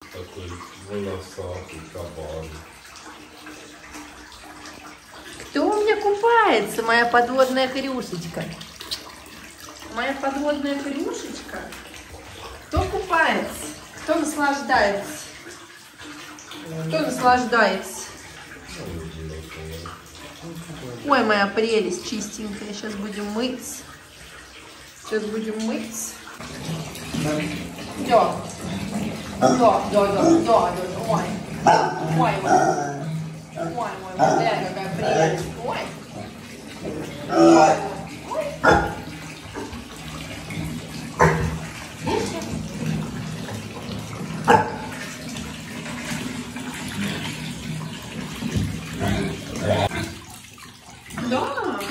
такой волосатый кабан. Кто у меня купается? Моя подводная хрюшечка. Моя подводная хрюшечка. Кто купается? Кто наслаждается? Кто наслаждается? Ой, моя прелесть чистенькая. Сейчас будем мыться. Сейчас будем мыться. Да. Ой. Ой, моя какая прелесть. Ой. Ой. Да.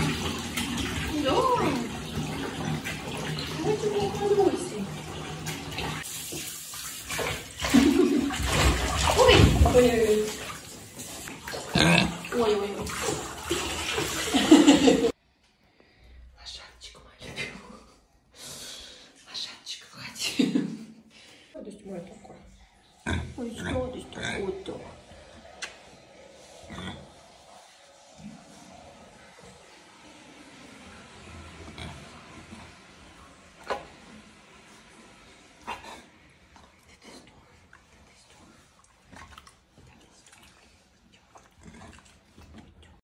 Вот тебе хороший. Ой.